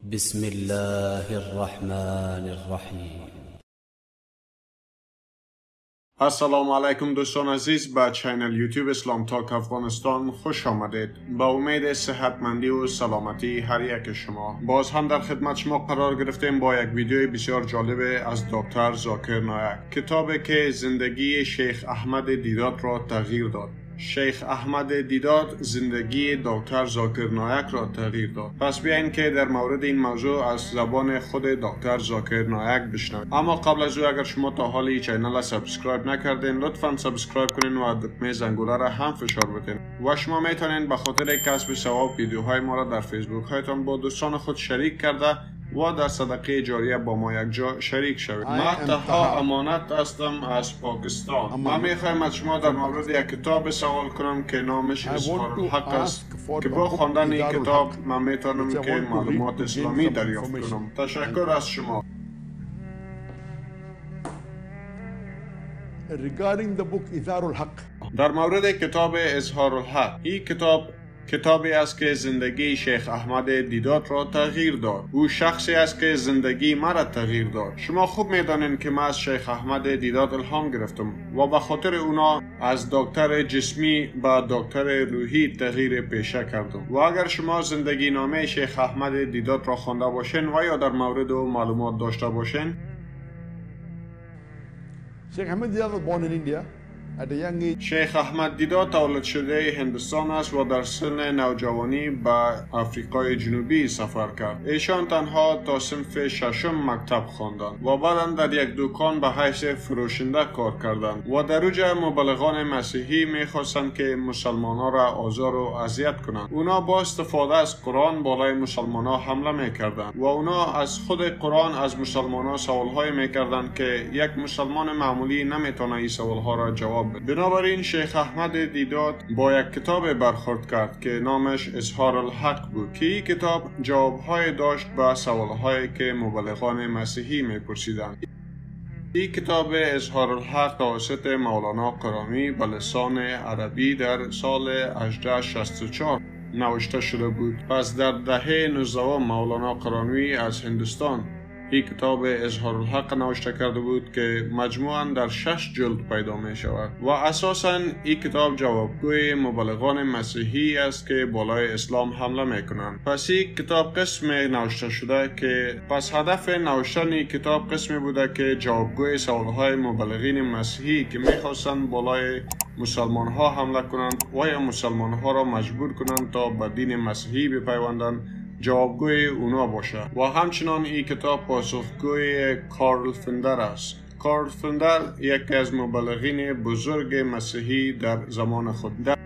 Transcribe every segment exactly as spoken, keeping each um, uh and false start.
بسم الله الرحمن الرحیم. السلام علیکم دوستان عزیز، به چینل یوتیوب اسلام تاک افغانستان خوش آمدید. با امید صحتمندی و سلامتی هر یک شما باز هم در خدمت شما قرار گرفتیم با یک ویدیو بسیار جالب از دکتر ذاکر نایک، کتابی که زندگی شیخ احمد دیدات را تغییر داد. شیخ احمد دیدات زندگی دکتر ذاکر نایک را تغییر داد. پس بیاین که در مورد این موضوع از زبان خود دکتر ذاکر نایک بشنویم. اما قبل از او اگر شما تا حال این چینل را سابسکرایب نکردین، لطفا سابسکرایب کنین و دکمه زنگوله را هم فشار بدین. و شما میتونین به خاطر کسب ثواب ویدیوهای ما را در فیسبوک هایتان با دوستان خود شریک کرده و در صدقه جاریه با ما یک جا شریک شوید. من تها امانت هستم از پاکستان. من میخوایم از شما در مورد یک کتاب سوال کنم که نامش اظهار الحق است که با خواندن این کتاب من میتونم که معلومات اسلامی دریافت کنم. تشکر از شما. Regarding the book اظهار الحق، در مورد کتاب اظهار الحق، این کتاب کتابی است که زندگی شیخ احمد دیدات را تغییر داد. او شخصی است که زندگی مرا تغییر داد. شما خوب میدانید که من از شیخ احمد دیدات الهام گرفتم و به خاطر اونا از دکتر جسمی به دکتر روحی تغییر پیشه کردم. و اگر شما زندگی نامه شیخ احمد دیدات را خوانده باشین و یا در مورد او معلومات داشته باشین، Sheikh Ahmed Didat was born in India at a young age. شیخ احمد دیدات تولد شده هندوستان است و در سن نوجوانی به آفریقای جنوبی سفر کرد. ایشان تنها تا صنف ششم مکتب خواندند و بعدا در یک دکان به حیث فروشنده کار کردند و در اوج مبلغان مسیحی میخواستند که مسلمانان را آزار و اذیت کنند. اونا با استفاده از قرآن بالای مسلمانان حمله میکردند و اونا از خود قرآن از مسلمانان سوالهای میکردند که یک مسلمان معمولی نمیتونه این سوالها را جواب. بنابراین شیخ احمد دیدات با یک کتاب برخورد کرد که نامش اظهار الحق بود که این کتاب جوابهای داشت به سوالهایی که مبلغان مسیحی میپرسیدند. این کتاب اظهار الحق توسط مولانا قرامی به لسان عربی در سال هجده شصت و چهار نوشته شده بود. پس در دهه نوزدهم مولانا قرامی از هندوستان این کتاب اظهار الحق نوشته کرده بود که مجموعاً در شش جلد پیدا می شود و اساساً این کتاب جوابگوی مبلغان مسیحی است که بالای اسلام حمله می کنند. پس این کتاب قسمی نوشته شده که پس هدف نوشتن این کتاب قسمی بوده که جوابگوی سوالهای مبلغین مسیحی که می خواستند بالای مسلمان ها حمله کنند و یا مسلمان ها را مجبور کنند تا به دین مسیحی بپیوندند جوابگوی اونا باشه. و همچنان این کتاب پاسخگوی کارل فندر است. کارل فندر یکی از مبلغین بزرگ مسیحی در زمان خود. در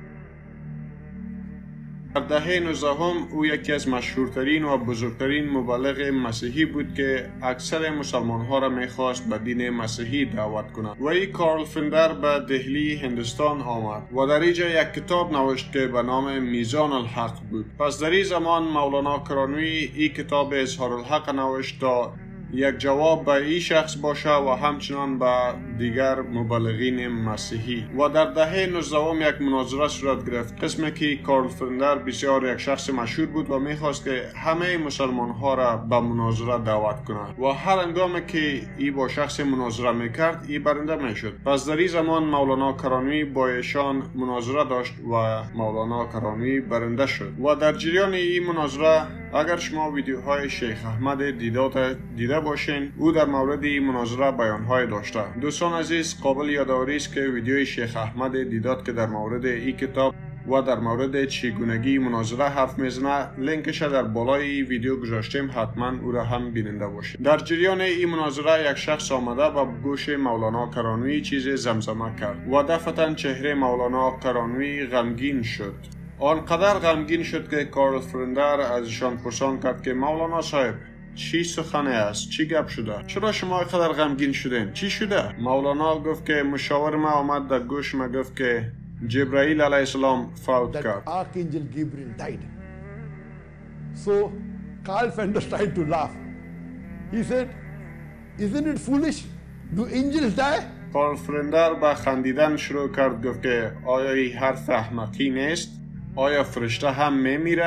دهه نوزدهم او یکی از مشهورترین و بزرگترین مبلغ مسیحی بود که اکثر مسلمان ها را میخواست به دین مسیحی دعوت کند. و این کارل فندر به دهلی هندوستان آمد و در اینجا یک کتاب نوشت که به نام میزان الحق بود. پس در این زمان مولانا قرامی این کتاب اظهار الحق نوشت تا یک جواب به این شخص باشه و همچنان به دیگر مبلغین مسیحی. و در دهه نوزدهم یک مناظره صورت گرفت، قسمی که کارل فندر بسیار یک شخص مشهور بود و میخواست که همه مسلمان ها را به مناظره دعوت کند و هر هنگامی که ای با شخص مناظره میکرد ای برنده میشد. پس در این زمان مولانا قرامی با ایشان مناظره داشت و مولانا قرامی برنده شد. و در جریان این مناظره اگر شما ویدیوهای شیخ احمد دیدات دیده باشین، او در مورد این مناظره بیانهای داشته. دوستان عزیز، قابل یادآوری است که ویدیوی شیخ احمد دیدات که در مورد این کتاب و در مورد چگونگی مناظره حرف میزنه لینکش در بالای ویدیو گذاشتیم، حتما او را هم بیننده باشید. در جریان این مناظره یک شخص آمده و به گوش مولانا قرامی چیز زمزمه کرد و دفعتا چهره مولانا قرامی غمگین شد. آنقدر غمگین شد که کارل فندر ازشان پرسان کرد که مولانا صاحب چی سخنه است؟ چی گپ شده؟ چرا شما اینقدر غمگین شدین؟ چی شده؟ مولانا گفت که مشاور ما آمد در گوش ما گفت که جبرائیل علیه السلام فوت کرد. Archangel Gabriel died. So Karl Fender tried to laugh. He said, "Isn't it foolish? Do angels die?" کارل فندر به خندیدن شروع کرد، گفت که آیا این حرف احمقی نیست؟ آیا فرشته هم میمیرد؟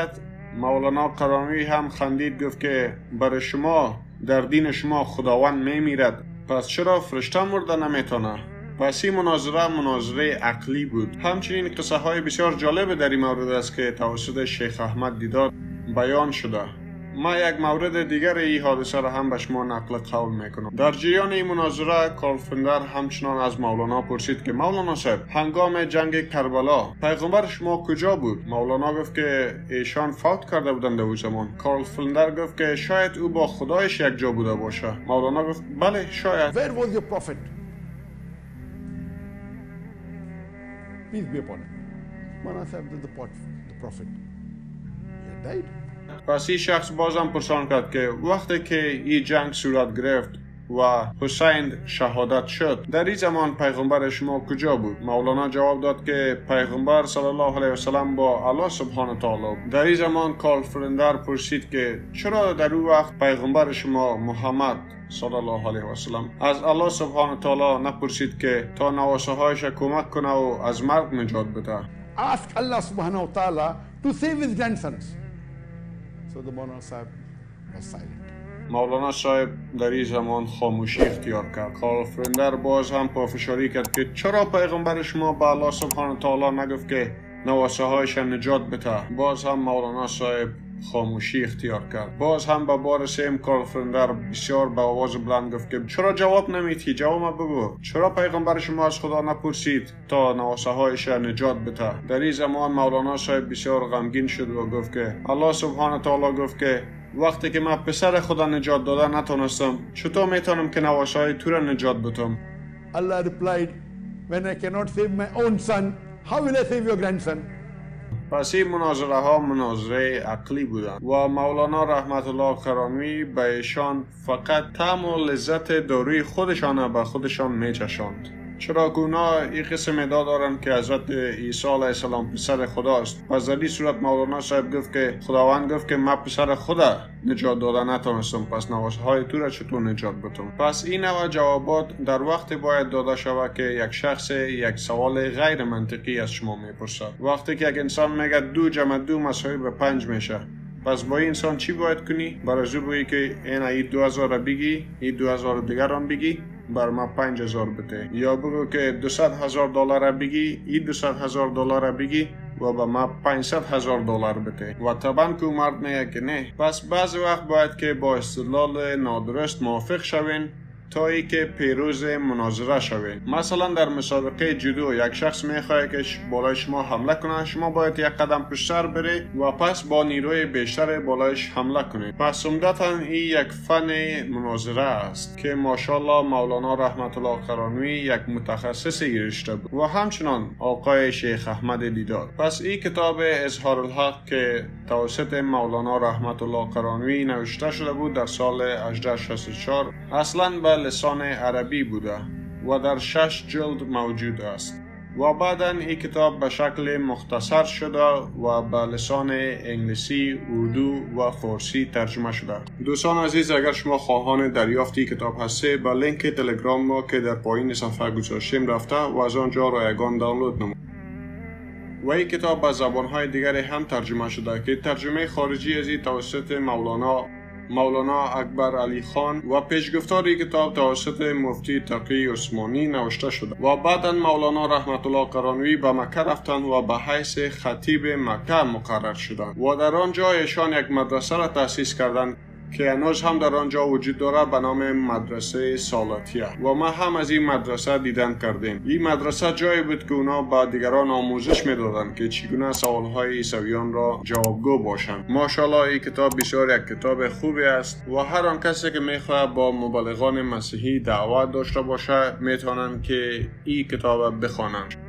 مولانا قرآنی هم خندید گفت که برای شما در دین شما خداوند میمیرد، پس چرا فرشته مرده نمیتونه؟ پس این مناظره مناظره عقلی بود. همچنین قصه های بسیار جالب در این مورد است که توسط شیخ احمد دیدار بیان شده. ما یک مورد دیگر این حادثه را هم به شما نقل قول میکنم. در جریان این مناظره کارل فندر همچنان از مولانا پرسید که مولانا صاحب، هنگام جنگ کربلا پیغمبر شما کجا بود؟ مولانا گفت که ایشان فوت کرده بودند در اون زمان. کارل فندر گفت که شاید او با خدایش یک جا بوده باشه. مولانا گفت بله شاید. Where was your prophet? Peace be upon him. Maulana Sahib is the prophet. He had died. پس این شخص بازم پرسان کرد که وقتی که این جنگ صورت گرفت و حسین شهادت شد، در این زمان پیغمبر شما کجا بود؟ مولانا جواب داد که پیغمبر صلی الله علیه و سلم با الله سبحانه تعالی. در این زمان کارل فندر پرسید که چرا در اون وقت پیغمبر شما محمد صلی الله علیه و سلم از الله سبحانه تعالی نپرسید که تا نواسه هایش کمک کنه و از مرگ نجات بده؟ Ask Allah subhanahu wa ta'ala to save his grandsons. So the Maulana Sahib was silent. مولانا صاحب در این زمان خاموشی اختیار کرد. کارل فندر باز هم پافشاری کرد که چرا پیغمبر شما به الله سبحانه تعالی نگفت که نواسه هایش نجات بده؟ باز هم مولانا صاحب خاموشی اختیار کرد. باز هم به بار سیم کارل فندر بسیار به آواز بلند گفت که چرا جواب نمیدی؟ جواب بگو. چرا پیغمبر شما از خدا نپرسید تا نواسه هایش نجات بده؟ در این زمان مولانا صاحب بسیار غمگین شد و گفت که الله سبحانه تعالی گفت که وقتی که من پسر خدا نجات داده نتونستم، چطور میتونم که نواسه های تو را نجات بدم؟ Allah replied, when I cannot save my own son, how will I save your grandson? پس این مناظره ها مناظره عقلی بودند و مولانا رحمت الله قرآنی به ایشان فقط طعم و لذت داروی خودشان به خودشان میچشاند. چرا که اونا این قسم ادعا دارند که حضرت عیسی علیه السلام پسر خداست. پس در این صورت مولانا صاحب گفت که خداوند گفت که من پسر خدا نجات داده نتونستم، پس نواسه های تو را چطور نجات بدم؟ پس این نوع جوابات در وقت باید داده شود که یک شخص یک سوال غیر منطقی از شما میپرسد. وقتی که یک انسان میگه دو جمع دو مساوی به پنج میشه، پس با این انسان چی باید کنی؟ برای بگی که این ای دو هزار بگی، این دو هزار دیگران بگی، بر ما پنج هزار بده. یا بگو که دویست هزار دلار بگی، این دویست هزار دلار بگی و به ما پانصد هزار دلار بده. و طبعا که مرد میگه که نه. پس بعضی وقت باید که با استدلال نادرست موافق شوین تا ای که پیروز مناظره شوید. مثلا در مسابقه جودو یک شخص میخواد که بالای شما حمله کنه، شما باید یک قدم پشتر بری و پس با نیروی بیشتر بالایش حمله کنید. پس عمدتاً این یک فن مناظره است که ماشاءالله مولانا رحمت الله قرآنی یک متخصص این رشته بود و همچنان آقای شیخ احمد دیدار. پس این کتاب اظهار الحق که توسط مولانا رحمت الله قرآنی نوشته شده بود در سال هزار و هشتصد و شصت و چهار اصلاً به لسان عربی بوده و در شش جلد موجود است و بعداً این کتاب به شکل مختصر شده و به لسان انگلیسی، اردو و فارسی ترجمه شده. دوستان عزیز، اگر شما خواهان دریافت این کتاب هستید، به لینک تلگرام ما که در پایین صفحه گذاشتیم رفته و از آنجا رایگان دانلود نمایید. و این کتاب به زبانهای دیگری هم ترجمه شده که ترجمه خارجی از این توسط مولانا مولانا اکبر علی خان و پیشگفتار این کتاب توسط مفتی تقی عثمانی نوشته شده و بعدا مولانا رحمت الله قرآنی به مکه رفتند و به حیث خطیب مکه مقرر شدند و در آنجا ایشان یک مدرسه را تأسیس کردند که هنوز هم در آنجا وجود داره به نام مدرسه سالاتیه و ما هم از این مدرسه دیدن کردیم. این مدرسه جایی بود که اونا با دیگران آموزش میدادند که چگونه سوالهای عیسویان را جوابگو باشند. ماشاءالله این کتاب بسیار یک کتاب خوبی است و هر آن کسی که میخواد با مبلغان مسیحی دعوت داشته باشه میتونن که این کتاب بخوانند.